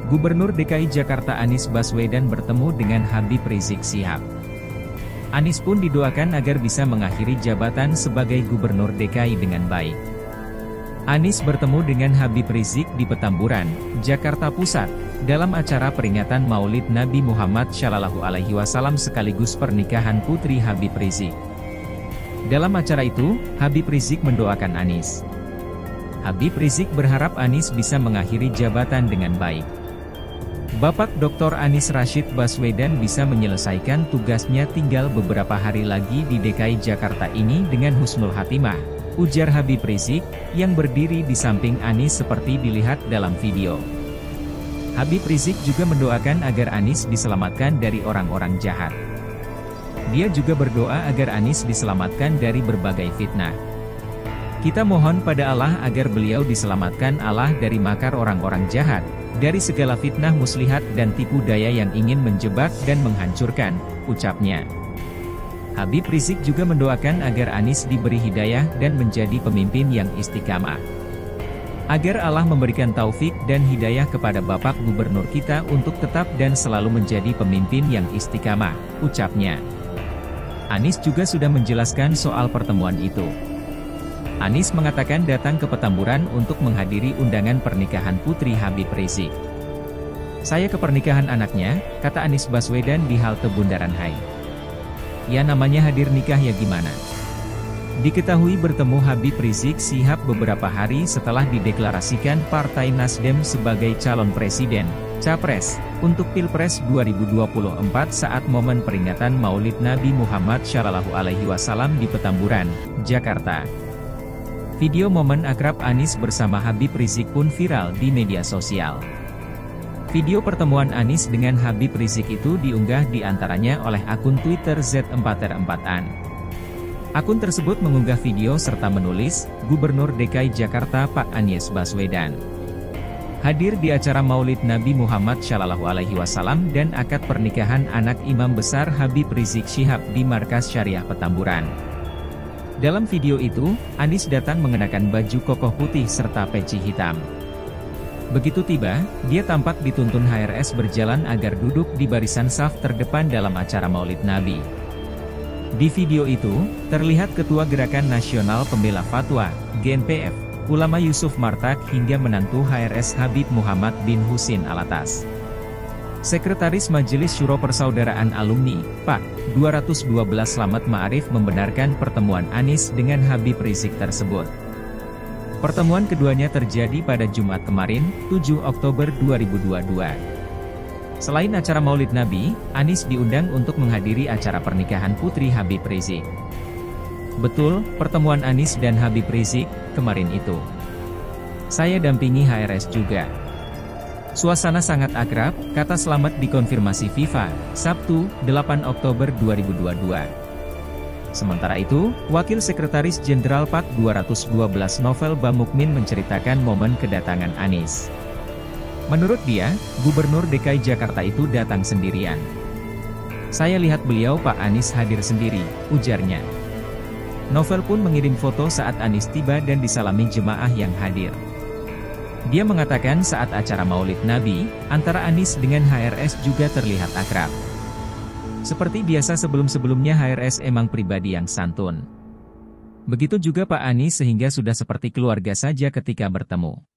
Gubernur DKI Jakarta Anies Baswedan bertemu dengan Habib Rizik Syihab. Anies pun didoakan agar bisa mengakhiri jabatan sebagai Gubernur DKI dengan baik. Anies bertemu dengan Habib Rizik di Petamburan, Jakarta Pusat, dalam acara peringatan Maulid Nabi Muhammad SAW sekaligus pernikahan putri Habib Rizik. Dalam acara itu, Habib Rizik mendoakan Anies. Habib Rizik berharap Anies bisa mengakhiri jabatan dengan baik. Bapak Dr. Anies Rashid Baswedan bisa menyelesaikan tugasnya tinggal beberapa hari lagi di DKI Jakarta ini dengan husnul khatimah, ujar Habib Rizik, yang berdiri di samping Anies seperti dilihat dalam video. Habib Rizik juga mendoakan agar Anies diselamatkan dari orang-orang jahat. Dia juga berdoa agar Anies diselamatkan dari berbagai fitnah. Kita mohon pada Allah agar beliau diselamatkan Allah dari makar orang-orang jahat, dari segala fitnah muslihat dan tipu daya yang ingin menjebak dan menghancurkan, ucapnya. Habib Rizik juga mendoakan agar Anies diberi hidayah dan menjadi pemimpin yang istiqamah. Agar Allah memberikan taufik dan hidayah kepada Bapak Gubernur kita untuk tetap dan selalu menjadi pemimpin yang istiqamah, ucapnya. Anies juga sudah menjelaskan soal pertemuan itu. Anies mengatakan datang ke Petamburan untuk menghadiri undangan pernikahan putri Habib Rizik. Saya ke pernikahan anaknya, kata Anies Baswedan di halte Bundaran Hai. Ya namanya hadir nikah ya gimana. Diketahui bertemu Habib Rizik Syihab beberapa hari setelah dideklarasikan Partai Nasdem sebagai calon presiden, capres, untuk Pilpres 2024 saat momen peringatan Maulid Nabi Muhammad SAW di Petamburan, Jakarta. Video momen akrab Anies bersama Habib Rizik pun viral di media sosial. Video pertemuan Anies dengan Habib Rizik itu diunggah di antaranya oleh akun Twitter Z4R4an. Akun tersebut mengunggah video serta menulis, Gubernur DKI Jakarta Pak Anies Baswedan hadir di acara Maulid Nabi Muhammad SAW dan akad pernikahan anak Imam Besar Habib Rizik Syihab di Markas Syariah Petamburan. Dalam video itu, Anies datang mengenakan baju kokoh putih serta peci hitam. Begitu tiba, dia tampak dituntun HRS berjalan agar duduk di barisan saf terdepan dalam acara Maulid Nabi. Di video itu, terlihat Ketua Gerakan Nasional Pembela Fatwa, GNPF, Ulama Yusuf Martak hingga menantu HRS Habib Muhammad bin Husin Alatas. Sekretaris Majelis Syuro Persaudaraan Alumni, Pak. 212 Slamet Ma'arif membenarkan pertemuan Anies dengan Habib Rizik tersebut. Pertemuan keduanya terjadi pada Jumat kemarin, 7 Oktober 2022. Selain acara Maulid Nabi, Anies diundang untuk menghadiri acara pernikahan putri Habib Rizik. Betul, pertemuan Anies dan Habib Rizik, kemarin itu. Saya dampingi HRS juga. Suasana sangat akrab, kata Slamet dikonfirmasi FIFA, Sabtu, 8 Oktober 2022. Sementara itu, Wakil Sekretaris Jenderal PAK 212 Novel Bamukmin menceritakan momen kedatangan Anies. Menurut dia, Gubernur DKI Jakarta itu datang sendirian. Saya lihat beliau Pak Anies hadir sendiri, ujarnya. Novel pun mengirim foto saat Anies tiba dan disalami jemaah yang hadir. Dia mengatakan saat acara Maulid Nabi, antara Anies dengan HRS juga terlihat akrab. Seperti biasa sebelum-sebelumnya HRS emang pribadi yang santun. Begitu juga Pak Anies sehingga sudah seperti keluarga saja ketika bertemu.